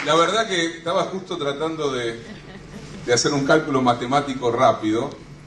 La verdad que estaba justo tratando de hacer un cálculo matemático rápido,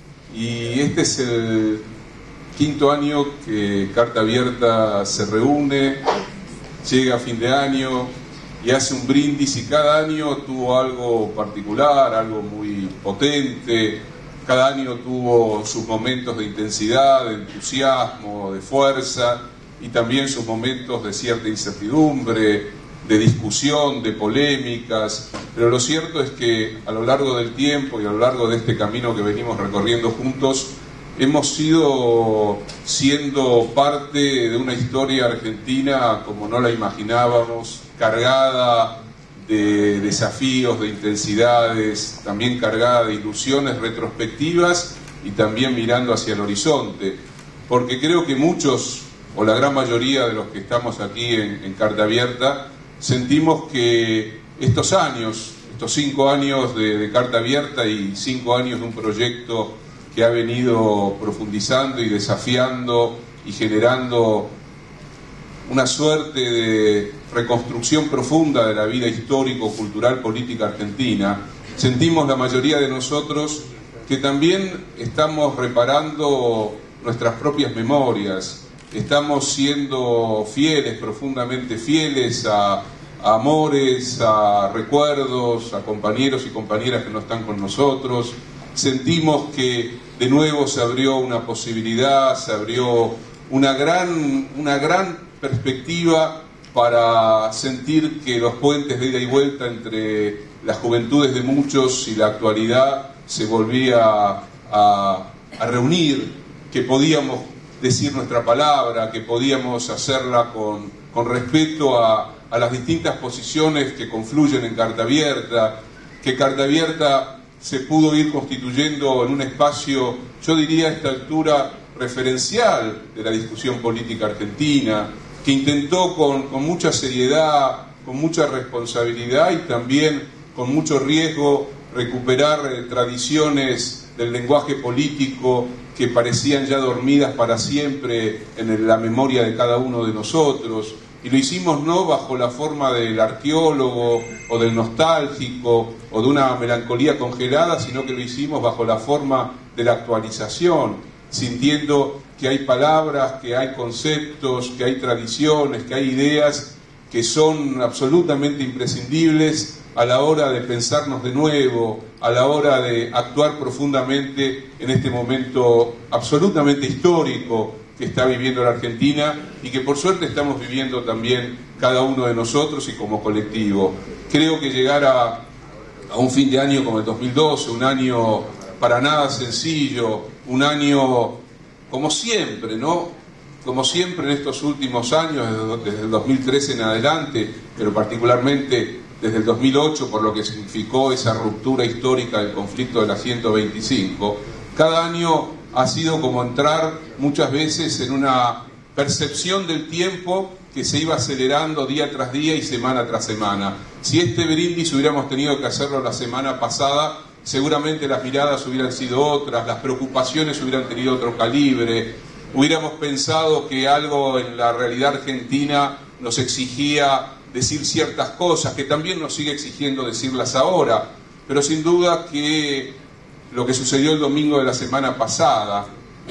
y este es el quinto año que Carta Abierta se reúne, llega a fin de año y hace un brindis, y cada año tuvo algo particular, algo muy potente. Cada año tuvo sus momentos de intensidad, de entusiasmo, de fuerza, y también sus momentos de cierta incertidumbre, de discusión, de polémicas. Pero lo cierto es que a lo largo del tiempo y a lo largo de este camino que venimos recorriendo juntos, hemos ido siendo parte de una historia argentina como no la imaginábamos, cargada de desafíos, de intensidades, también cargada de ilusiones retrospectivas y también mirando hacia el horizonte. Porque creo que muchos, o la gran mayoría de los que estamos aquí en Carta Abierta, sentimos que estos años, estos 5 años de Carta Abierta y 5 años de un proyecto que ha venido profundizando y desafiando y generando una suerte de reconstrucción profunda de la vida histórico, cultural, política argentina, sentimos la mayoría de nosotros que también estamos reparando nuestras propias memorias, estamos siendo fieles, profundamente fieles a amores, a recuerdos, a compañeros y compañeras que no están con nosotros. Sentimos que de nuevo se abrió una posibilidad, se abrió una gran perspectiva para sentir que los puentes de ida y vuelta entre las juventudes de muchos y la actualidad se volvía a reunir, que podíamos decir nuestra palabra, que podíamos hacerla con respeto a las distintas posiciones que confluyen en Carta Abierta, que Carta Abierta se pudo ir constituyendo en un espacio, yo diría a esta altura, referencial de la discusión política argentina, que intentó con mucha seriedad, con mucha responsabilidad y también con mucho riesgo recuperar tradiciones del lenguaje político que parecían ya dormidas para siempre en la memoria de cada uno de nosotros. Y lo hicimos no bajo la forma del arqueólogo o del nostálgico o de una melancolía congelada, sino que lo hicimos bajo la forma de la actualización, sintiendo que hay palabras, que hay conceptos, que hay tradiciones, que hay ideas que son absolutamente imprescindibles a la hora de pensarnos de nuevo, a la hora de actuar profundamente en este momento absolutamente histórico que está viviendo la Argentina y que por suerte estamos viviendo también cada uno de nosotros y como colectivo. Creo que llegar a un fin de año como el 2012, un año para nada sencillo, un año como siempre, ¿no? Como siempre en estos últimos años, desde el 2013 en adelante, pero particularmente desde el 2008, por lo que significó esa ruptura histórica del conflicto de la 125, cada año ha sido como entrar muchas veces en una percepción del tiempo que se iba acelerando día tras día y semana tras semana. Si este brindis hubiéramos tenido que hacerlo la semana pasada, seguramente las miradas hubieran sido otras, las preocupaciones hubieran tenido otro calibre, hubiéramos pensado que algo en la realidad argentina nos exigía decir ciertas cosas, que también nos sigue exigiendo decirlas ahora, pero sin duda que lo que sucedió el domingo de la semana pasada,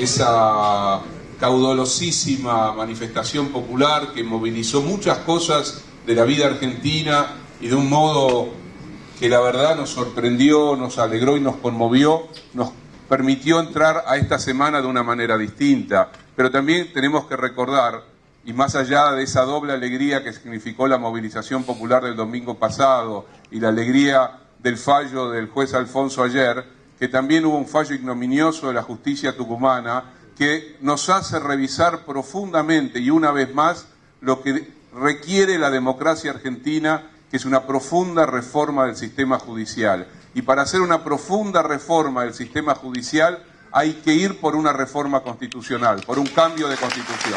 esa caudalosísima manifestación popular que movilizó muchas cosas de la vida argentina y de un modo que la verdad nos sorprendió, nos alegró y nos conmovió, nos permitió entrar a esta semana de una manera distinta. Pero también tenemos que recordar, y más allá de esa doble alegría que significó la movilización popular del domingo pasado y la alegría del fallo del juez Alfonso ayer, que también hubo un fallo ignominioso de la justicia tucumana que nos hace revisar profundamente y una vez más lo que requiere la democracia argentina, que es una profunda reforma del sistema judicial. Y para hacer una profunda reforma del sistema judicial hay que ir por una reforma constitucional, por un cambio de constitución.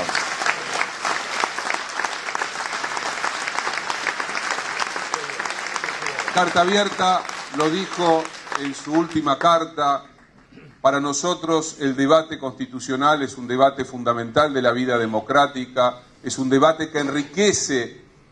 Carta Abierta lo dijo en su última carta: para nosotros el debate constitucional es un debate fundamental de la vida democrática, es un debate que enriquece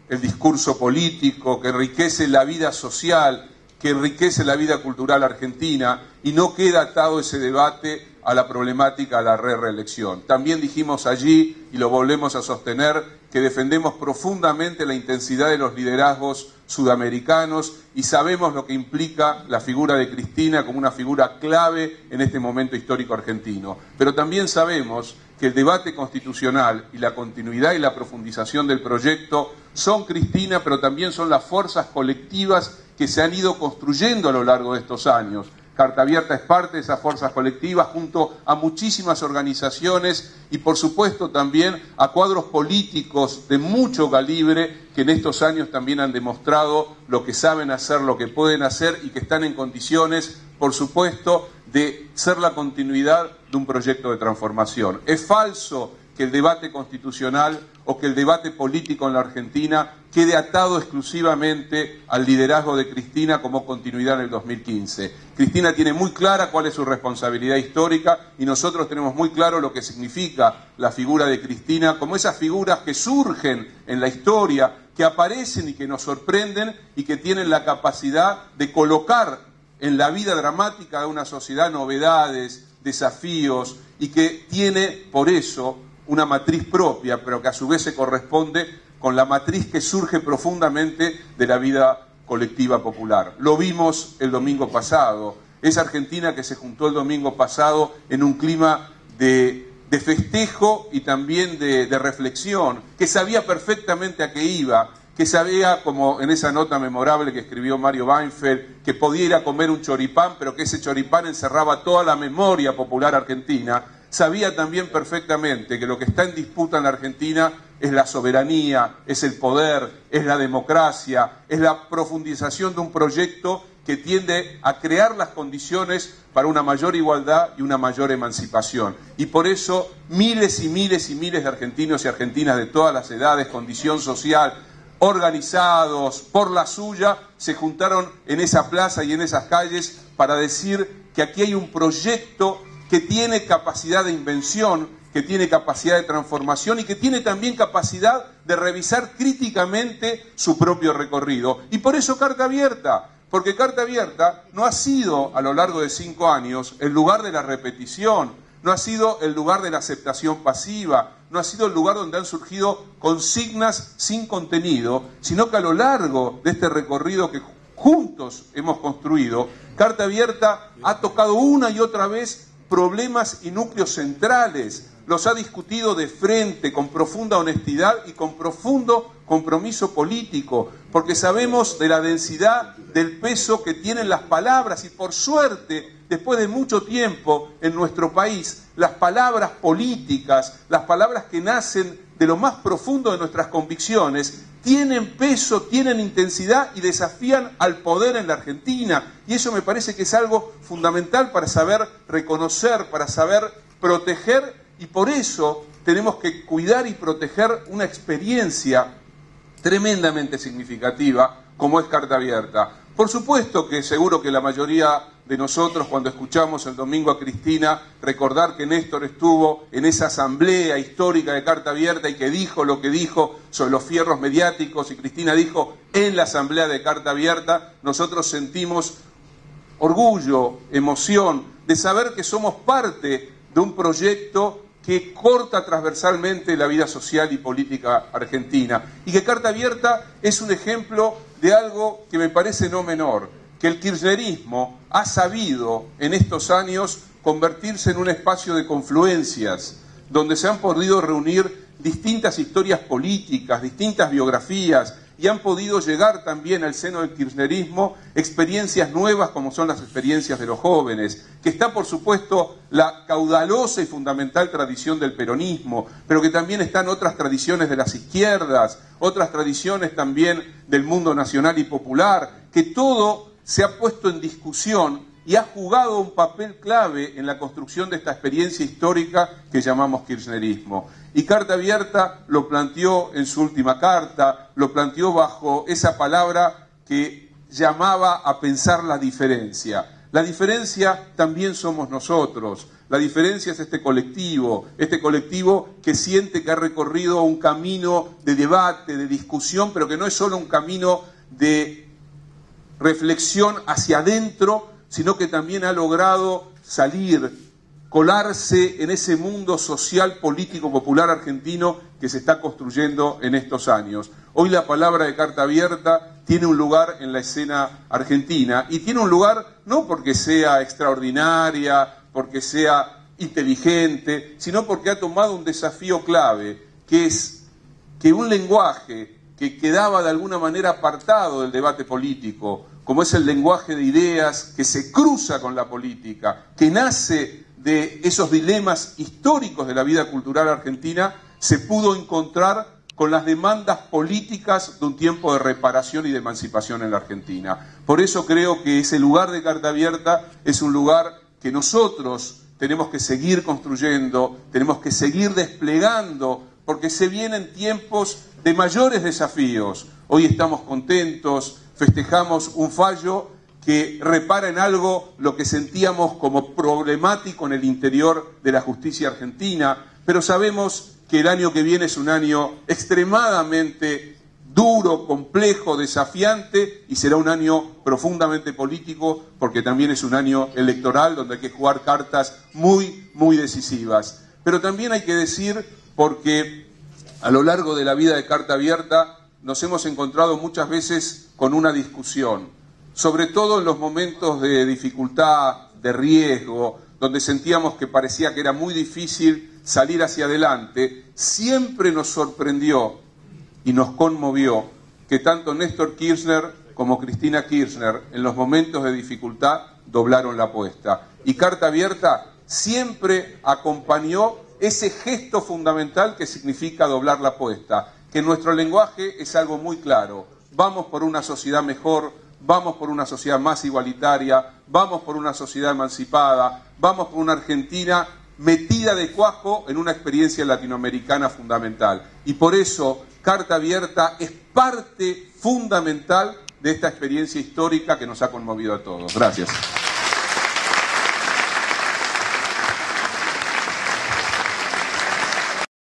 el discurso político, que enriquece la vida social, que enriquece la vida cultural argentina, y no queda atado ese debate a la problemática de la reelección. También dijimos allí, y lo volvemos a sostener, que defendemos profundamente la intensidad de los liderazgos sudamericanos y sabemos lo que implica la figura de Cristina como una figura clave en este momento histórico argentino. Pero también sabemos que el debate constitucional y la continuidad y la profundización del proyecto son Cristina, pero también son las fuerzas colectivas que se han ido construyendo a lo largo de estos años. Carta Abierta es parte de esas fuerzas colectivas junto a muchísimas organizaciones y por supuesto también a cuadros políticos de mucho calibre que en estos años también han demostrado lo que saben hacer, lo que pueden hacer y que están en condiciones, por supuesto, de ser la continuidad de un proyecto de transformación. Es falso que el debate constitucional o que el debate político en la Argentina quede atado exclusivamente al liderazgo de Cristina como continuidad en el 2015. Cristina tiene muy clara cuál es su responsabilidad histórica y nosotros tenemos muy claro lo que significa la figura de Cristina como esas figuras que surgen en la historia, que aparecen y que nos sorprenden y que tienen la capacidad de colocar en la vida dramática de una sociedad novedades, desafíos y que tiene por eso una matriz propia, pero que a su vez se corresponde con la matriz que surge profundamente de la vida colectiva popular. Lo vimos el domingo pasado, esa Argentina que se juntó el domingo pasado en un clima de festejo y también de reflexión, que sabía perfectamente a qué iba, que sabía, como en esa nota memorable que escribió Mario Weinfeld, que podía ir a comer un choripán, pero que ese choripán encerraba toda la memoria popular argentina. Sabía también perfectamente que lo que está en disputa en la Argentina es la soberanía, es el poder, es la democracia, es la profundización de un proyecto que tiende a crear las condiciones para una mayor igualdad y una mayor emancipación. Y por eso miles y miles y miles de argentinos y argentinas de todas las edades, condición social, organizados por la suya, se juntaron en esa plaza y en esas calles para decir que aquí hay un proyecto que tiene capacidad de invención, que tiene capacidad de transformación y que tiene también capacidad de revisar críticamente su propio recorrido. Y por eso Carta Abierta, porque Carta Abierta no ha sido a lo largo de 5 años el lugar de la repetición, no ha sido el lugar de la aceptación pasiva, no ha sido el lugar donde han surgido consignas sin contenido, sino que a lo largo de este recorrido que juntos hemos construido, Carta Abierta ha tocado una y otra vez problemas y núcleos centrales, los ha discutido de frente, con profunda honestidad y con profundo compromiso político, porque sabemos de la densidad, del peso que tienen las palabras y por suerte, después de mucho tiempo en nuestro país, las palabras políticas, las palabras que nacen de lo más profundo de nuestras convicciones, tienen peso, tienen intensidad y desafían al poder en la Argentina. Y eso me parece que es algo fundamental para saber reconocer, para saber proteger, y por eso tenemos que cuidar y proteger una experiencia tremendamente significativa como es Carta Abierta. Por supuesto que seguro que la mayoría de nosotros, cuando escuchamos el domingo a Cristina, recordar que Néstor estuvo en esa asamblea histórica de Carta Abierta y que dijo lo que dijo sobre los fierros mediáticos, y Cristina dijo en la asamblea de Carta Abierta, nosotros sentimos orgullo, emoción de saber que somos parte de un proyecto que corta transversalmente la vida social y política argentina, y que Carta Abierta es un ejemplo de algo que me parece no menor, que el kirchnerismo ha sabido en estos años convertirse en un espacio de confluencias, donde se han podido reunir distintas historias políticas, distintas biografías, y han podido llegar también al seno del kirchnerismo experiencias nuevas como son las experiencias de los jóvenes, que está por supuesto la caudalosa y fundamental tradición del peronismo, pero que también están otras tradiciones de las izquierdas, otras tradiciones también del mundo nacional y popular, que todo se ha puesto en discusión y ha jugado un papel clave en la construcción de esta experiencia histórica que llamamos kirchnerismo. Y Carta Abierta lo planteó en su última carta, lo planteó bajo esa palabra que llamaba a pensar la diferencia. La diferencia también somos nosotros. La diferencia es este colectivo que siente que ha recorrido un camino de debate, de discusión, pero que no es solo un camino de reflexión hacia adentro, sino que también ha logrado salir, colarse en ese mundo social, político, popular argentino que se está construyendo en estos años. Hoy la palabra de Carta Abierta tiene un lugar en la escena argentina, y tiene un lugar no porque sea extraordinaria, porque sea inteligente, sino porque ha tomado un desafío clave, que es que un lenguaje que quedaba de alguna manera apartado del debate político, como es el lenguaje de ideas que se cruza con la política, que nace de esos dilemas históricos de la vida cultural argentina, se pudo encontrar con las demandas políticas de un tiempo de reparación y de emancipación en la Argentina. Por eso creo que ese lugar de Carta Abierta es un lugar que nosotros tenemos que seguir construyendo, tenemos que seguir desplegando, porque se vienen tiempos de mayores desafíos. Hoy estamos contentos, festejamos un fallo que repara en algo lo que sentíamos como problemático en el interior de la justicia argentina, pero sabemos que el año que viene es un año extremadamente duro, complejo, desafiante, y será un año profundamente político, porque también es un año electoral donde hay que jugar cartas muy, muy decisivas. Pero también hay que decir, porque a lo largo de la vida de Carta Abierta nos hemos encontrado muchas veces con una discusión, sobre todo en los momentos de dificultad, de riesgo, donde sentíamos que parecía que era muy difícil salir hacia adelante. Siempre nos sorprendió y nos conmovió que tanto Néstor Kirchner como Cristina Kirchner en los momentos de dificultad doblaron la apuesta. Y Carta Abierta siempre acompañó ese gesto fundamental que significa doblar la apuesta, que en nuestro lenguaje es algo muy claro: vamos por una sociedad mejor, vamos por una sociedad más igualitaria, vamos por una sociedad emancipada, vamos por una Argentina metida de cuajo en una experiencia latinoamericana fundamental. Y por eso Carta Abierta es parte fundamental de esta experiencia histórica que nos ha conmovido a todos. Gracias.